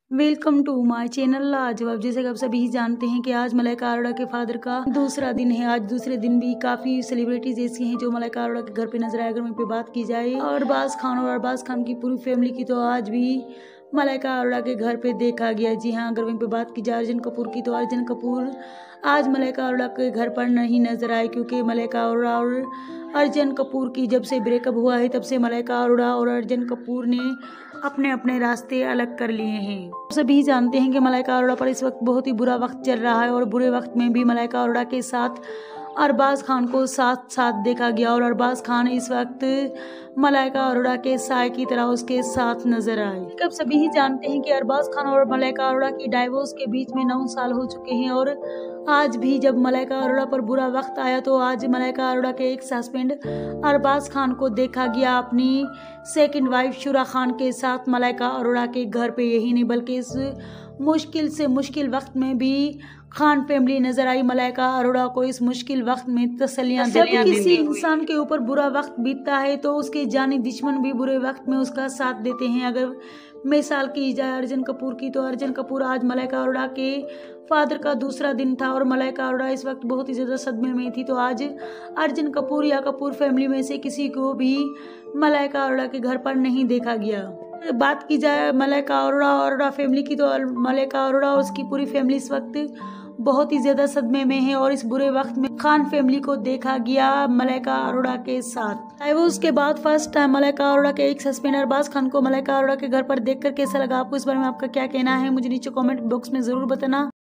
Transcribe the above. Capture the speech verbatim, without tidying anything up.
Welcome to my channel लाजवाब। जैसे कि आप सभी ही जानते हैं कि आज मलाइका अरोड़ा के फादर का दूसरा दिन है। आज दूसरे दिन भी काफ़ी सेलिब्रिटीज ऐसी हैं जो मलाइका अरोड़ा के घर पे नजर आए। अगर वहीं पे बात की जाए और अरबाज खान और अरबाज खान की पूरी फैमिली की, तो आज भी मलाइका अरोड़ा के घर पे देखा गया। जी हाँ, अगर वहीं पे बात की जाए अर्जुन कपूर की, तो अर्जुन कपूर आज मलाइका अरोड़ा के घर पर नहीं नजर आए, क्योंकि मलाइका अरोड़ा और अर्जुन कपूर की जब से ब्रेकअप हुआ है तब से मलाइका अरोड़ा और अर्जुन कपूर ने अपने अपने रास्ते अलग कर लिए हैं। सभी जानते हैं कि मलाइका अरोड़ा पर इस वक्त बहुत ही बुरा वक्त चल रहा है और बुरे वक्त में भी मलाइका अरोड़ा के साथ अरबाज खान को साथ साथ देखा गया और अरबाज खान इस वक्त मलाइका अरोड़ा के साय की तरह उसके साथ नजर आए। अब सभी ही जानते हैं कि अरबाज खान और मलाइका अरोड़ा की डाइवोर्स के बीच में नौ साल हो चुके हैं और आज भी जब मलाइका अरोड़ा पर बुरा वक्त आया तो आज मलाइका अरोड़ा के एक हस्बैंड अरबाज खान को देखा गया अपनी सेकंड वाइफ शुरा खान के साथ मलाइका अरोड़ा के घर पे। यही नहीं बल्कि इस मुश्किल से मुश्किल वक्त में भी खान फैमिली नजर आई मलाइका अरोड़ा को इस मुश्किल वक्त में तसल्लियां। जब किसी इंसान के ऊपर बुरा वक्त बीतता है तो उसके जानी दुश्मन भी बुरे वक्त में उसका साथ देते हैं। अगर मिसाल की जाए अर्जुन कपूर की, तो अर्जुन कपूर आज मलाइका अरोड़ा के फादर का दूसरा दिन था और मलाइका अरोड़ा इस वक्त बहुत ही ज़्यादा सदमे में थी। तो आज अर्जुन कपूर या कपूर फैमिली में से किसी को भी मलाइका अरोड़ा के घर पर नहीं देखा गया। बात की जाए मलाइका अरोड़ा और अरोड़ा फैमिली की, तो मलाइका अरोड़ा और उसकी पूरी फैमिली इस वक्त बहुत ही ज्यादा सदमे में है और इस बुरे वक्त में खान फैमिली को देखा गया मलाइका अरोड़ा के साथ। वो उसके बाद फर्स्ट टाइम मलाइका अरोड़ा के एक हस्बैंड अरबाज खान को मलाइका अरोड़ा के घर पर देखकर कैसा लगा आपको, इस बारे में आपका क्या कहना है मुझे नीचे कमेंट बॉक्स में जरूर बताना।